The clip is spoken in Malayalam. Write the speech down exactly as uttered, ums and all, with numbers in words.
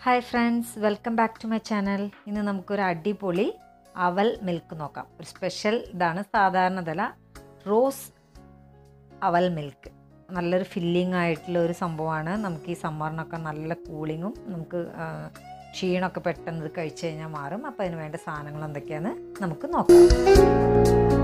Hi friends, welcome back to my channel. ഇന്ന് നമുക്കൊരു അടിപൊളി അവൽ മിൽക്ക് നോക്കാം. ഒരു സ്പെഷ്യൽ ഇതാണ്, സാധാരണതല റോസ് അവൽ മിൽക്ക്. നല്ലൊരു ഫില്ലിംഗ് ആയിട്ടുള്ള ഒരു സംഭവമാണ്. നമുക്ക് ഈ സമ്മറിനൊക്കെ നല്ല കൂളിങ്ങും, നമുക്ക് ക്ഷീണമൊക്കെ പെട്ടെന്ന് ഇത് കഴിച്ച് കഴിഞ്ഞാൽ മാറും. അപ്പോൾ അതിന് വേണ്ട സാധനങ്ങൾ എന്തൊക്കെയാണെന്ന് നമുക്ക് നോക്കാം.